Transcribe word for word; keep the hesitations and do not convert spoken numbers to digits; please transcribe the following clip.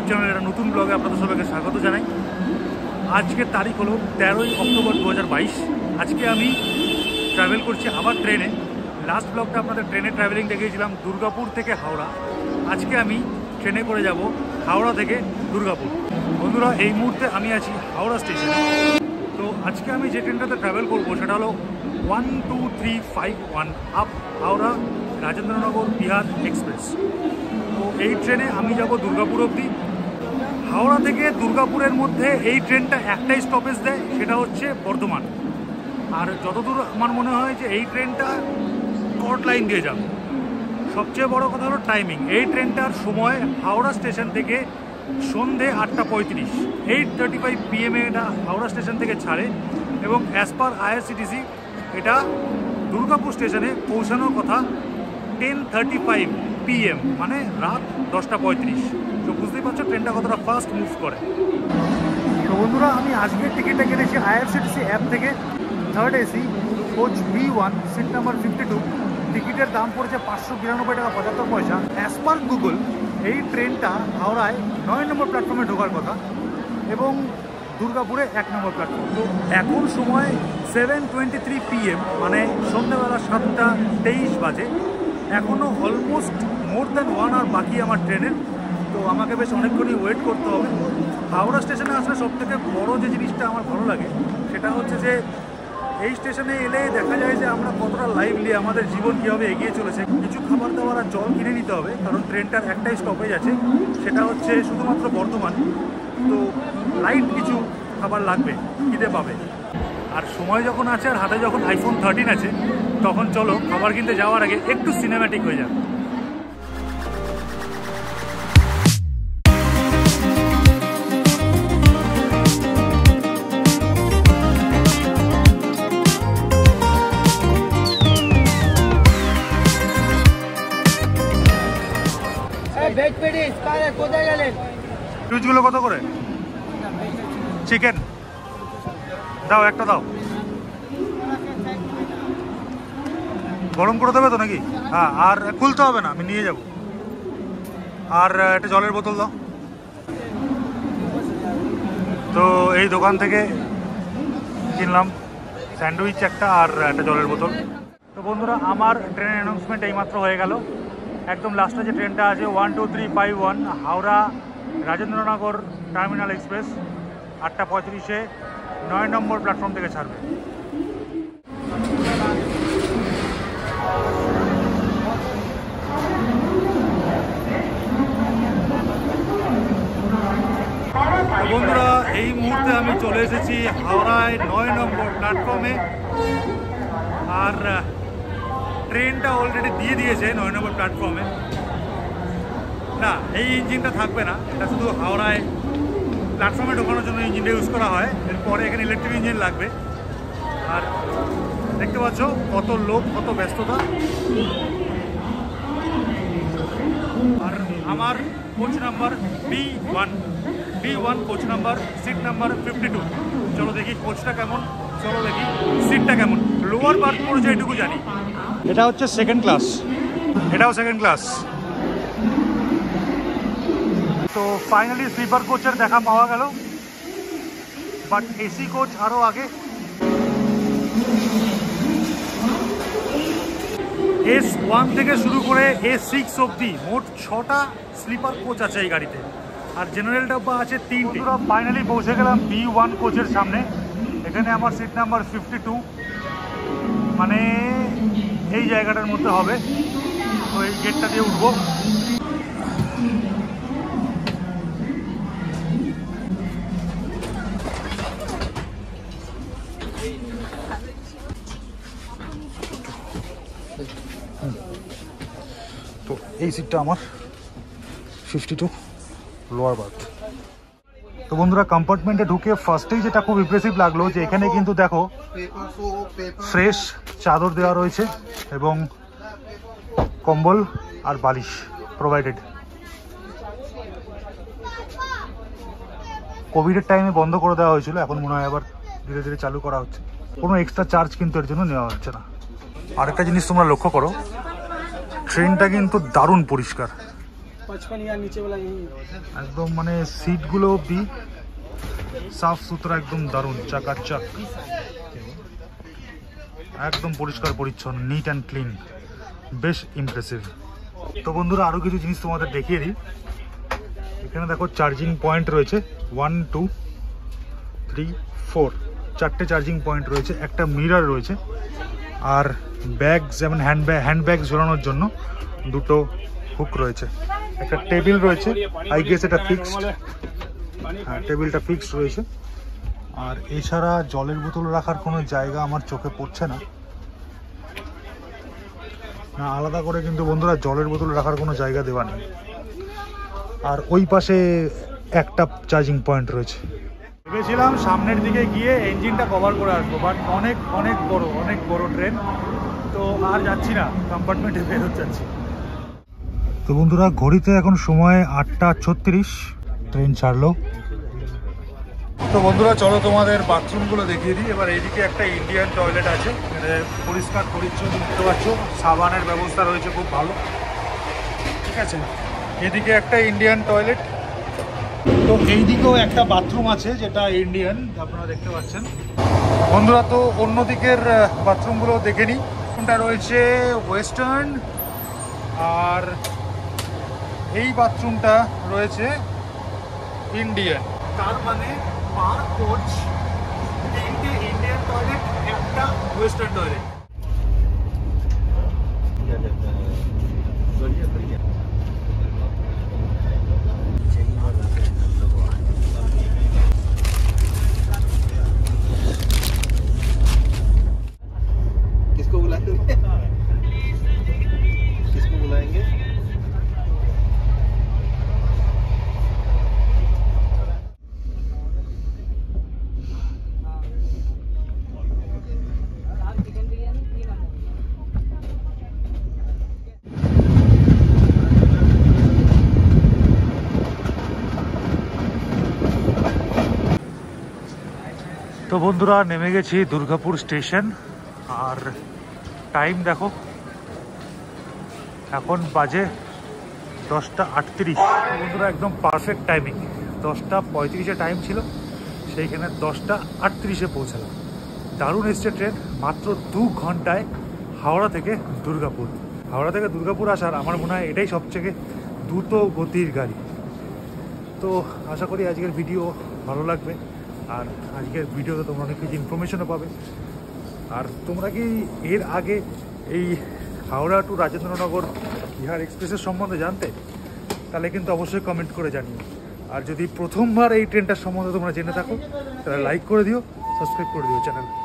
YouTube চ্যানেলের একটা নতুন ব্লগে আপনাদের সবাইকে স্বাগত জানাই। আজকের তারিখ হলো তেরোই অক্টোবর দু হাজার বাইশ। আজকে আমি ট্রাভেল করছি আবার ট্রেনে। লাস্ট ব্লগটা আপনাদের ট্রেনে ট্রাভেলিং দেখিয়েছিলাম দুর্গাপুর থেকে হাওড়া। আজকে আমি ট্রেনে করে যাব হাওড়া থেকে দুর্গাপুর। বন্ধুরা, এই মুহূর্তে আমি আছি হাওড়া স্টেশনে। তো আজকে আমি যে ট্রেনটাতে ট্রাভেল করবো সেটা হলো one two three five one up Howrah Rajendranagar Bihar express. তো এই ট্রেনে আমি যাব দুর্গাপুর অবধি। হাওড়া থেকে দুর্গাপুরের মধ্যে এই ট্রেনটা একটাই স্টপেজ দেয়, সেটা হচ্ছে বর্ধমান। আর যতদূর আমার মনে হয় যে এই ট্রেনটা কর্ট লাইন দিয়ে যাবে। সবচেয়ে বড় কথা হলো টাইমিং। এই ট্রেনটার সময় হাওড়া স্টেশন থেকে সন্ধে আটটা পঁয়ত্রিশ, এইট থার্টি ফাইভ পিএমে এটা হাওড়া স্টেশন থেকে ছাড়ে এবং অ্যাজ পার আইআরসিটিসি এটা দুর্গাপুর স্টেশনে পৌঁছানোর কথা টেন থার্টি ফাইভ পিএম, মানে রাত দশটা পঁয়ত্রিশ। তো বুঝতেই পারছো ট্রেনটা কতটা ফাস্ট মুভ করে। তো বন্ধুরা, আমি আজকের টিকিটটা কেটেছি আইআরসিটিসি অ্যাপ থেকে। Third AC coach B one, seat number fifty two. টিকিটের দাম পড়েছে পাঁচশো বিরানব্বই টাকা পঁচাত্তর পয়সা। অ্যাজ পার গুগল এই ট্রেনটা হাওড়ায় নয় নম্বর প্ল্যাটফর্মে ঢোকার কথা এবং দুর্গাপুরে এক নম্বর প্ল্যাটফর্ম। তো এখন সময় সেভেন টোয়েন্টি থ্রি পিএম, মানে সন্ধ্যাবেলা সাতটা তেইশ বাজে। এখনও almost more than one hour বাকি আমার ট্রেনের। তো আমাকে বেশ অনেকক্ষণই ওয়েট করতে হবে। হাওড়া স্টেশনে আসলে সবথেকে বড় যে জিনিসটা আমার ভালো লাগে সেটা হচ্ছে যে এই স্টেশনে এলে দেখা যায় যে আমরা কতটা লাইভলি আমাদের জীবন কীভাবে এগিয়ে চলেছে। কিছু খাবার দাবার আর জল কিনে নিতে হবে, কারণ ট্রেনটার একটাই স্টপেজ আছে, সেটা হচ্ছে শুধুমাত্র বর্ধমান। তো লাইট কিছু খাবার লাগবে, খিদে পাবে। আর সময় যখন আছে আর হাতে যখন আইফোন থার্টিন আছে, তখন চলো খাবার কিনতে যাওয়ার আগে একটু সিনেম্যাটিক হয়ে যাবে। ফিউজগুলো কত করে? চিকেন দাও, একটা দাও। গরম করে দেবে তো নাকি? হ্যাঁ, আর খুলতে হবে না, আমি নিয়ে যাব। আর একটা জলের বোতল দাও। তো এই দোকান থেকে কিনলাম স্যান্ডউইচ একটা আর একটা জলের বোতল। তো বন্ধুরা, আমার ট্রেনের অ্যানাউন্সমেন্ট এইমাত্র হয়ে গেল। একদম লাস্টে যে ট্রেনটা আছে one two three five one Howrah Rajendranagar terminal express, আটটা পঁয়ত্রিশে নয় নম্বর প্ল্যাটফর্ম থেকে ছাড়বে। বন্ধুরা, এই মুহূর্তে আমি চলে এসেছি হাওড়ায় নয় নম্বর প্ল্যাটফর্মে। আর ট্রেনটা অলরেডি দিয়ে দিয়েছে নয় নম্বর প্ল্যাটফর্মে। না, এই ইঞ্জিনটা থাকবে না, এটা শুধু হাওড়ায় প্ল্যাটফর্মে ঢোকানোর জন্য ইঞ্জিনটা ইউজ করা হয়। এরপরে এখানে ইলেকট্রিক ইঞ্জিন লাগবে। আর দেখতে পাচ্ছ কত লোক, কত ব্যস্ততা। আর আমার coach number B one B one coach number, seat number fifty two. চলো দেখি কোচটা কেমন, চলো দেখি সিটটা কেমন। লোয়ার বার্থ পড়েছে এটুকু জানি। এটা হচ্ছে সেকেন্ড ক্লাস, এটাও সেকেন্ড ক্লাস। তো ফাইনালি স্লিপার কোচের দেখা পাওয়া গেল, বাট এসি কোচ আরও আগে। এস ওয়ান থেকে শুরু করে এস সিক্স অবধি মোট ছটা স্লিপার কোচ আছে এই গাড়িতে, আর জেনারেল ডাব্বা আছে তিনটি। ফাইনালি পৌঁছে গেলাম বি ওয়ান কোচের সামনে। এখানে আমার সিট নাম্বার ফিফটি টু, মানে এই জায়গাটার মধ্যে হবে। তো এই গেটটা দিয়ে উঠবো। তো এই সিটটা আমার ফিফটি টু, লোয়ার বার্থ। তো বন্ধুরা, কম্পার্টমেন্টে ঢুকে ফার্স্টেই যেটা খুব ইমপ্রেসিভ লাগলো যে এখানে কিন্তু দেখো ফ্রেশ চাদর দেওয়া রয়েছে এবং কম্বল আর বালিশ প্রোভাইডেড। কোভিডের টাইমে বন্ধ করে দেওয়া হয়েছিল, এখন মনে হয় আবার ধীরে ধীরে চালু করা হচ্ছে। কোনো এক্সট্রা চার্জ কিন্তু এর জন্য নেওয়া হচ্ছে না। আরেকটা জিনিস তোমরা লক্ষ্য করো, ট্রেনটা কিন্তু দারুণ পরিষ্কার। पचपन या नीचे वाला यही একদম মানে সিটগুলো অবধি সাফ সুতরা, একদম দারুণ, চাকাচাক, একদম পরিষ্কার পরিচ্ছন্ন, নিট অ্যান্ড ক্লিন, বেশ ইমপ্রেসিভ। তো বন্ধুরা আরও কিছু জিনিস তোমাদের দেখিয়ে দিই। এখানে দেখো চার্জিং পয়েন্ট রয়েছে, ওয়ান টু থ্রি ফোর, চারটে চার্জিং পয়েন্ট রয়েছে, একটা মিরর রয়েছে, আর ব্যাগ যেমন হ্যান্ড ব্যাগ হ্যান্ড ব্যাগ ঝোলানোর জন্য দুটো হুক রয়েছে, একটা টেবিল রয়েছে, আই গেস এটা ফিক্সড, হ্যাঁ টেবিলটা ফিক্সড রয়েছে। আর এছাড়া জলের বোতল রাখার কোনো জায়গা আমার চোখে পড়ছে না, না আলাদা করে কিন্তু বন্ধুরা জলের বোতল রাখার কোনো জায়গা দেওয়া নেই। আর ওই পাশে একটা চার্জিং পয়েন্ট রয়েছে। ভেবেছিলাম সামনের দিকে গিয়ে ইঞ্জিনটা কভার করে আসবো, বাট অনেক অনেক বড় অনেক বড় ট্রেন, তো আর যাচ্ছি না, কম্পার্টমেন্টে বেরোত যাচ্ছি। তো বন্ধুরা ঘড়িতে এখন সময় আটটা ছত্রিশ, ট্রেন ছাড়লো। তো বন্ধুরা চলো তোমাদের বাথরুমগুলো দেখিয়ে দিই। এবার এইদিকে একটা ইন্ডিয়ান টয়লেট আছে, পরিষ্কার পরিচ্ছন্ন, দেখতে পাচ্ছ, সাবানের ব্যবস্থা রয়েছে খুব ভালো, ঠিক আছে। এদিকে একটা ইন্ডিয়ান টয়লেট, তো এইদিকেও একটা বাথরুম আছে যেটা ইন্ডিয়ান, আপনারা দেখতে পাচ্ছেন। বন্ধুরা তো অন্য দিকের বাথরুমগুলো দেখে নিই। কোনটা রয়েছে ওয়েস্টার্ন, আর এই বাথরুমটা রয়েছে ইন্ডিয়ান। তার মানে পার কোচ তিনটে ইন্ডিয়ান টয়লেট, একটা ওয়েস্টার্ন টয়লেট। किसको बुलाएंगे किसको बुलाएंगे তো বন্ধুরা নেমে গেছি দুর্গাপুর স্টেশন, আর টাইম দেখো এখন বাজে দশটা আটত্রিশ। বন্ধুরা একদম পারফেক্ট টাইমিং, দশটা পঁয়ত্রিশে টাইম ছিল, সেইখানে দশটা আটত্রিশে পৌঁছালাম। দারুণ এসছে ট্রেন, মাত্র দু ঘন্টায় হাওড়া থেকে দুর্গাপুর। হাওড়া থেকে দুর্গাপুর আসার আমার মনে হয় এটাই সবথেকে দ্রুত গতির গাড়ি। তো আশা করি আজকের ভিডিও ভালো লাগবে, আর আজকের ভিডিওতে তোমরা অনেক কিছু ইনফরমেশনও পাবে। আর তোমরা কি এর আগে এই হাওড়া টু রাজেন্দ্রনগর বিহার এক্সপ্রেসের সম্বন্ধে জানতে? তাহলে কিন্তু অবশ্যই কমেন্ট করে জানিও। আর যদি প্রথমবার এই ট্রেনটার সম্বন্ধে তোমরা জেনে থাকো তাহলে লাইক করে দিও, সাবস্ক্রাইব করে দিও চ্যানেল।